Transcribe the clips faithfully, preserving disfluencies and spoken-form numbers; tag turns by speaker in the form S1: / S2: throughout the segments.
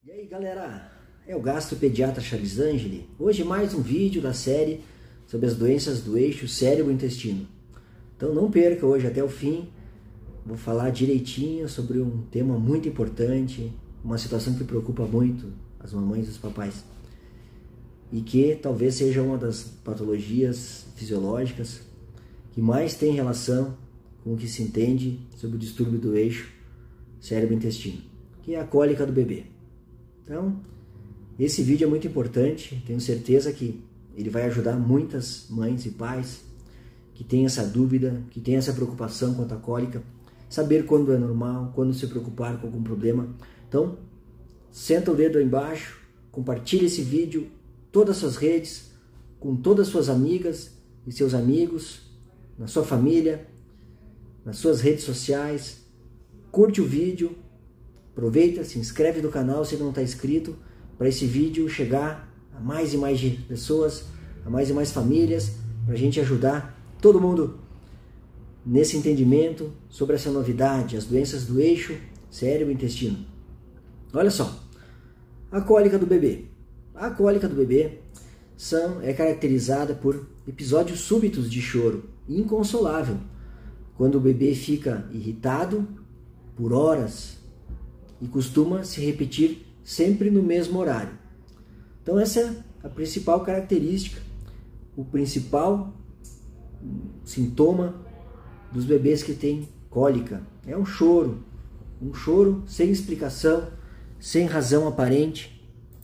S1: E aí galera, é o gastropediatra Charles Angeli. Hoje mais um vídeo da série sobre as doenças do eixo cérebro-intestino. Então não perca hoje até o fim, vou falar direitinho sobre um tema muito importante, uma situação que preocupa muito as mamães e os papais. E que talvez seja uma das patologias fisiológicas que mais tem relação com o que se entende sobre o distúrbio do eixo cérebro-intestino, que é a cólica do bebê. Então, esse vídeo é muito importante, tenho certeza que ele vai ajudar muitas mães e pais que têm essa dúvida, que têm essa preocupação quanto à cólica, saber quando é normal, quando se preocupar com algum problema. Então, senta o dedo aí embaixo, compartilhe esse vídeo, todas as suas redes, com todas as suas amigas e seus amigos, na sua família, nas suas redes sociais, curte o vídeo, aproveita, se inscreve no canal se não está inscrito, para esse vídeo chegar a mais e mais pessoas, a mais e mais famílias, para a gente ajudar todo mundo nesse entendimento sobre essa novidade, as doenças do eixo cérebro-intestino. Olha só, a cólica do bebê. A cólica do bebê são, é caracterizada por episódios súbitos de choro, inconsolável, quando o bebê fica irritado por horas, e costuma se repetir sempre no mesmo horário. Então essa é a principal característica, o principal sintoma dos bebês que têm cólica. É um choro, um choro sem explicação, sem razão aparente,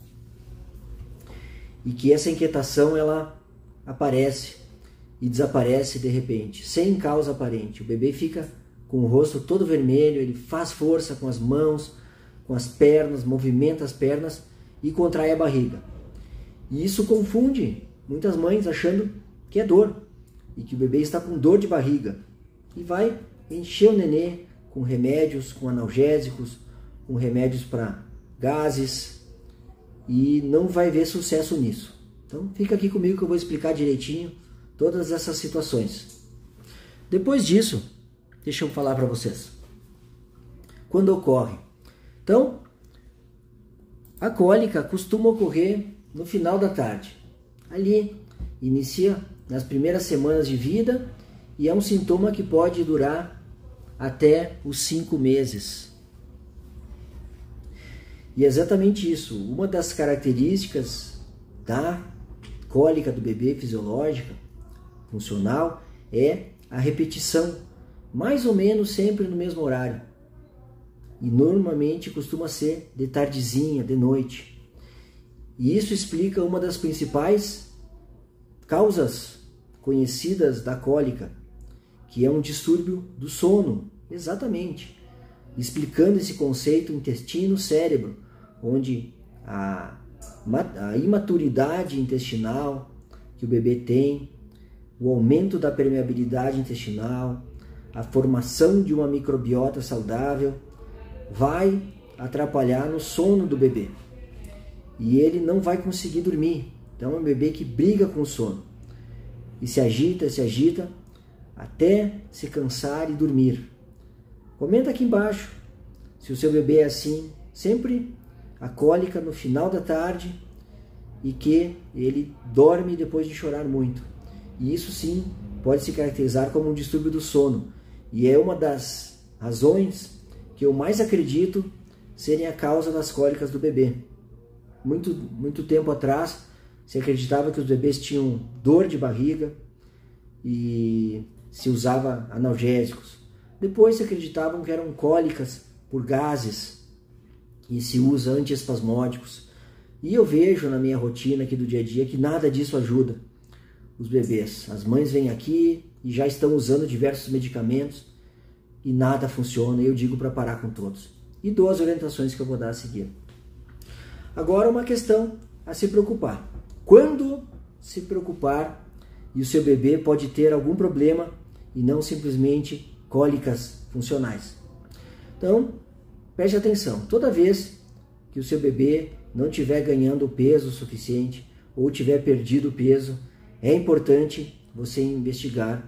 S1: e que essa inquietação ela aparece e desaparece de repente, sem causa aparente. O bebê fica com o rosto todo vermelho, ele faz força com as mãos, com as pernas, movimenta as pernas e contrai a barriga. E isso confunde muitas mães achando que é dor e que o bebê está com dor de barriga. E vai encher o nenê com remédios, com analgésicos, com remédios para gases e não vai ver sucesso nisso. Então fica aqui comigo que eu vou explicar direitinho todas essas situações. Depois disso, deixa eu falar para vocês. Quando ocorre? Então, a cólica costuma ocorrer no final da tarde. Ali, inicia nas primeiras semanas de vida e é um sintoma que pode durar até os cinco meses. E é exatamente isso. Uma das características da cólica do bebê fisiológica, funcional, é a repetição, mais ou menos sempre no mesmo horário. E normalmente costuma ser de tardezinha, de noite. E isso explica uma das principais causas conhecidas da cólica, que é um distúrbio do sono, exatamente. Explicando esse conceito intestino-cérebro, onde a, a imaturidade intestinal que o bebê tem, o aumento da permeabilidade intestinal, a formação de uma microbiota saudável, vai atrapalhar no sono do bebê. E ele não vai conseguir dormir. Então é um bebê que briga com o sono. E se agita, se agita, até se cansar e dormir. Comenta aqui embaixo se o seu bebê é assim, sempre a cólica no final da tarde e que ele dorme depois de chorar muito. E isso sim pode se caracterizar como um distúrbio do sono. E é uma das razões que eu mais acredito serem a causa das cólicas do bebê. Muito, muito tempo atrás, se acreditava que os bebês tinham dor de barriga e se usava analgésicos. Depois se acreditavam que eram cólicas por gases e se usa antiespasmódicos. E eu vejo na minha rotina aqui do dia a dia que nada disso ajuda os bebês. As mães vêm aqui e já estão usando diversos medicamentos e nada funciona, e eu digo para parar com todos. E dou as orientações que eu vou dar a seguir. Agora uma questão a se preocupar. Quando se preocupar e o seu bebê pode ter algum problema e não simplesmente cólicas funcionais? Então, preste atenção. Toda vez que o seu bebê não estiver ganhando peso suficiente ou tiver perdido peso, é importante você investigar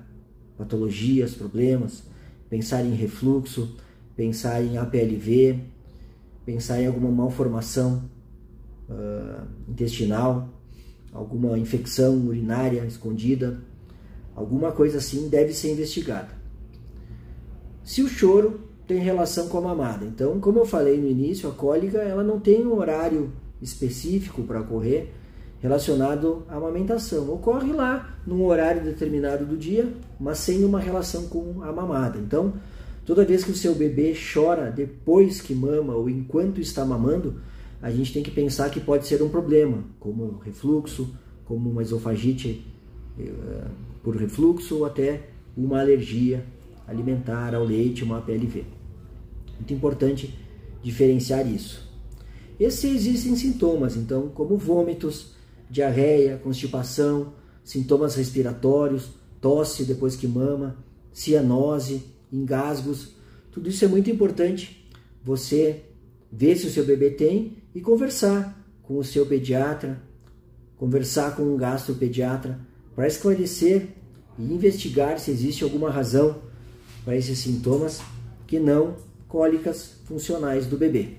S1: patologias, problemas, pensar em refluxo, pensar em A P L V, pensar em alguma malformação uh, intestinal, alguma infecção urinária escondida, alguma coisa assim deve ser investigada. Se o choro tem relação com a mamada, então, como eu falei no início, a cólica ela não tem um horário específico para ocorrer relacionado à amamentação. Ocorre lá num horário determinado do dia, mas sem uma relação com a mamada. Então, toda vez que o seu bebê chora depois que mama ou enquanto está mamando, a gente tem que pensar que pode ser um problema, como refluxo, como uma esofagite uh, por refluxo ou até uma alergia alimentar ao leite, uma A P L V. Muito importante diferenciar isso. Esses existem sintomas, então, como vômitos, diarreia, constipação, sintomas respiratórios, tosse depois que mama, cianose, engasgos. Tudo isso é muito importante você ver se o seu bebê tem e conversar com o seu pediatra, conversar com um gastropediatra para esclarecer e investigar se existe alguma razão para esses sintomas que não cólicas funcionais do bebê.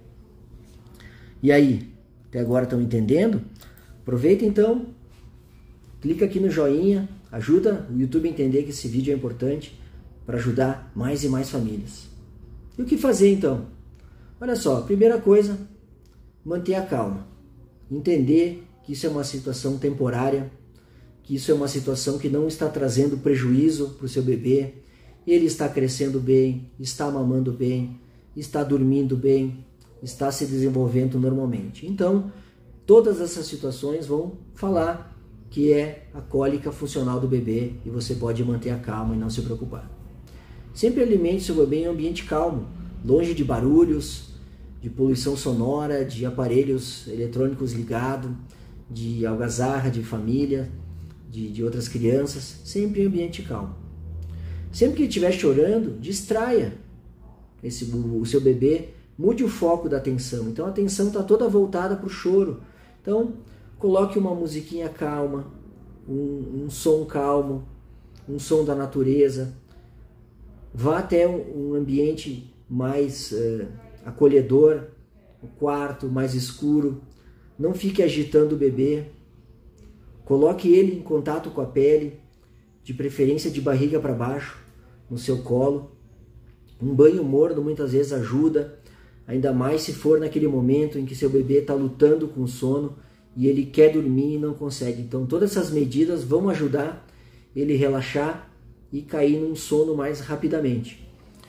S1: E aí, até agora estão entendendo? Aproveita então, clica aqui no joinha, ajuda o YouTube a entender que esse vídeo é importante para ajudar mais e mais famílias. E o que fazer então? Olha só, primeira coisa, manter a calma. Entender que isso é uma situação temporária, que isso é uma situação que não está trazendo prejuízo para o seu bebê. Ele está crescendo bem, está mamando bem, está dormindo bem, está se desenvolvendo normalmente. Então, todas essas situações vão falar que é a cólica funcional do bebê e você pode manter a calma e não se preocupar. Sempre alimente seu bebê em um ambiente calmo, longe de barulhos, de poluição sonora, de aparelhos eletrônicos ligados, de algazarra de família, de, de outras crianças, sempre em ambiente calmo. Sempre que ele estiver chorando, distraia esse, o, o seu bebê, mude o foco da atenção. Então a atenção está toda voltada para o choro. Então coloque uma musiquinha calma, um, um som calmo, um som da natureza. Vá até um, um ambiente mais uh, acolhedor, o quarto mais escuro. Não fique agitando o bebê. Coloque ele em contato com a pele, de preferência de barriga para baixo, no seu colo. Um banho morno muitas vezes ajuda, ainda mais se for naquele momento em que seu bebê está lutando com o sono e ele quer dormir e não consegue. Então todas essas medidas vão ajudar ele a relaxar e cair num sono mais rapidamente.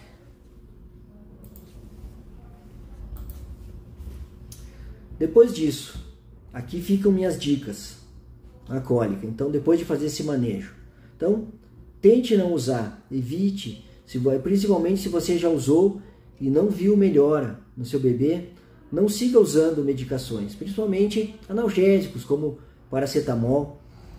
S1: Depois disso, aqui ficam minhas dicas na cólica. Então depois de fazer esse manejo, então tente não usar, evite, se, principalmente se você já usou e não viu melhora no seu bebê, não siga usando medicações, principalmente analgésicos como paracetamol,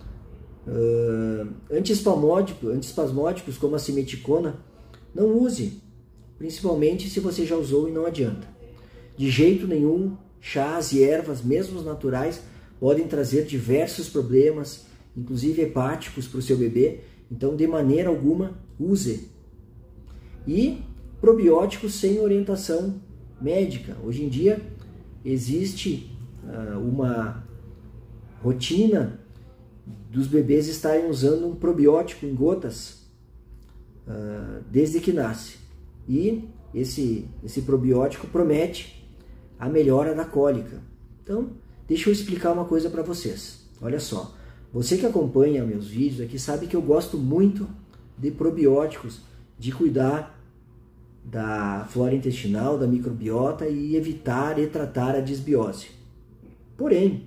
S1: uh, antiespasmódicos, antiespasmódicos como a simeticona, não use, principalmente se você já usou e não adianta. De jeito nenhum, chás e ervas, mesmo os naturais, podem trazer diversos problemas, inclusive hepáticos para o seu bebê, então de maneira alguma use. E probióticos sem orientação médica. Hoje em dia existe uh, uma rotina dos bebês estarem usando um probiótico em gotas uh, desde que nasce. E esse, esse probiótico promete a melhora da cólica. Então, deixa eu explicar uma coisa para vocês. Olha só, você que acompanha meus vídeos aqui sabe que eu gosto muito de probióticos, de cuidar da flora intestinal, da microbiota e evitar e tratar a disbiose. Porém,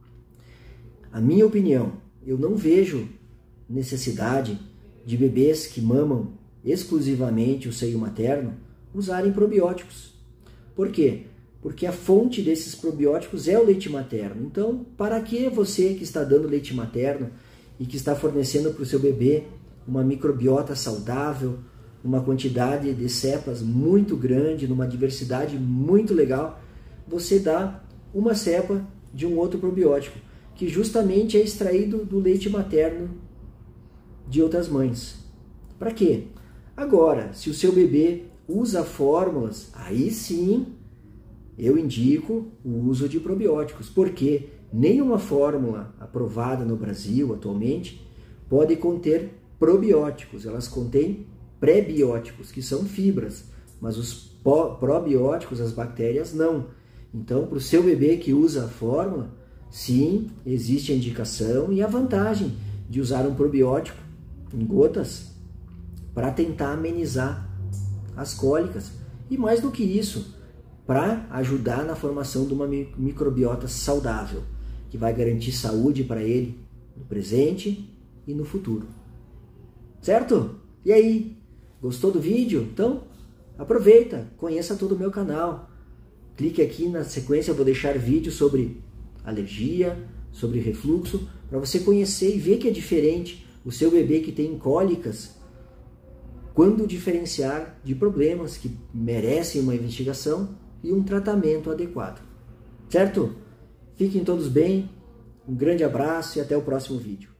S1: a minha opinião, eu não vejo necessidade de bebês que mamam exclusivamente o seio materno usarem probióticos. Por quê? Porque a fonte desses probióticos é o leite materno. Então, para que você que está dando leite materno e que está fornecendo para o seu bebê uma microbiota saudável, uma quantidade de cepas muito grande, numa diversidade muito legal, você dá uma cepa de um outro probiótico, que justamente é extraído do leite materno de outras mães. Para quê? Agora, se o seu bebê usa fórmulas, aí sim eu indico o uso de probióticos, porque nenhuma fórmula aprovada no Brasil atualmente pode conter probióticos. Elas contêm pré-bióticos, que são fibras, mas os probióticos, as bactérias, não. Então, para o seu bebê que usa a fórmula, sim, existe a indicação e a vantagem de usar um probiótico em gotas para tentar amenizar as cólicas. E mais do que isso, para ajudar na formação de uma microbiota saudável, que vai garantir saúde para ele no presente e no futuro. Certo? E aí? Gostou do vídeo? Então, aproveita, conheça todo o meu canal. Clique aqui na sequência, eu vou deixar vídeos sobre alergia, sobre refluxo, para você conhecer e ver que é diferente o seu bebê que tem cólicas, quando diferenciar de problemas que merecem uma investigação e um tratamento adequado. Certo? Fiquem todos bem, um grande abraço e até o próximo vídeo.